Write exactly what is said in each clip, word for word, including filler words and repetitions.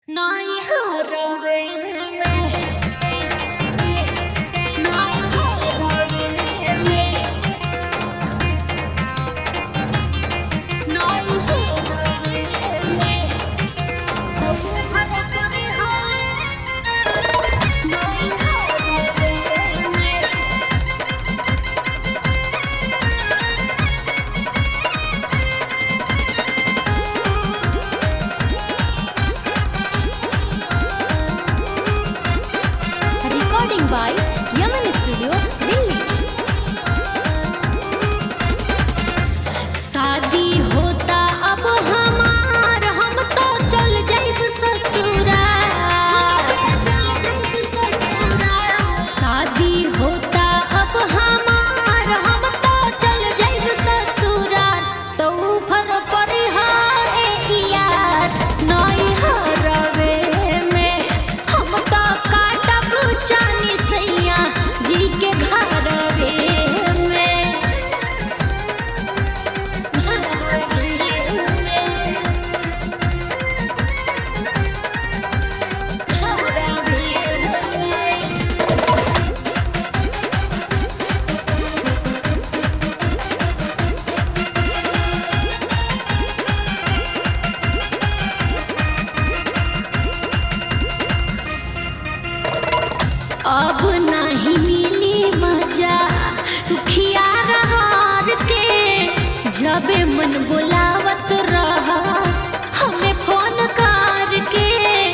नहीं हरवे में नहीं हरवे में नहीं हरवे में तो हर करे हाय नहीं हरवे में Recording by Yaman Studio, Delhi। शादी होता अब हमार, हम तो चल जाइब ससुराल। शादी होता अब हमार, हम तो चल जाइब ससुराल। तो फर परी हाय यार नहीं हरवे में, हम तो काटब चानी सैया जी के घरवे में। घरवे में घरवे में अब नहीं मिली मजा दुखिया रहार के, जबे मन बुलावत रहा हमें फोन करके।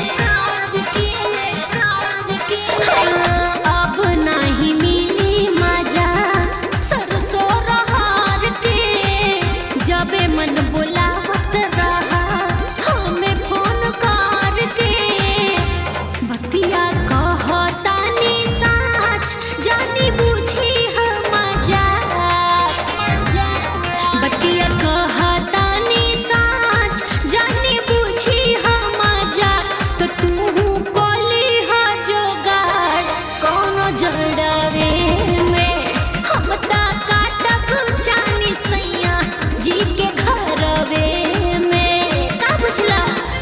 अब नहीं मिली मजा सरसों रहार के, जबे मन बुलावत रहा हमें फोन करके। बतिया कहतानी साच जानी बुझी हम मजाक। बतिया कहतानी साच जानी बुझी हम मजाक। तो तू कोली हा जोगाड़ कोनो जड़वे में, हम ता काटब चानी सैया जी के घरवे में। का बुझला?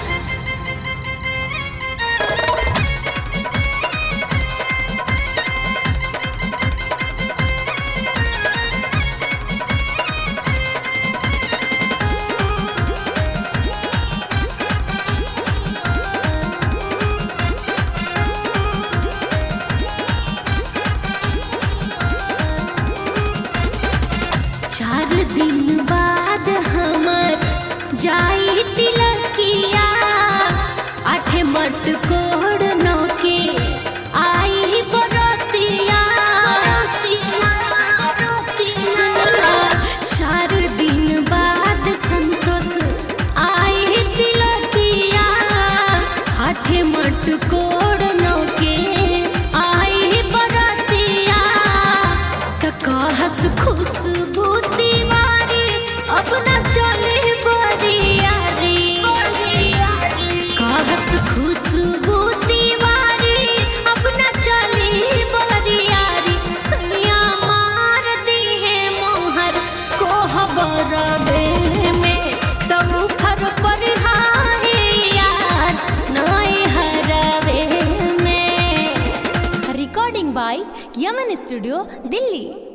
चार दिन बाद हमर जाई तिलकिया, आठे मट कोड़ नौ के आई बरतिया। चार दिन बाद संतोष आई तिलकिया, आठे मट कोड़ नौ के आई बरतिया। त कहस खुशबू दीवारी अपना चले बरियारी। कहस खुशबू दीवारी अपना चले बरियारी। सैया मार दी है मोहर कोहबरवे में, तब फर पर हाय यार नहीं हरवे में। Recording by Yaman Studio, Delhi।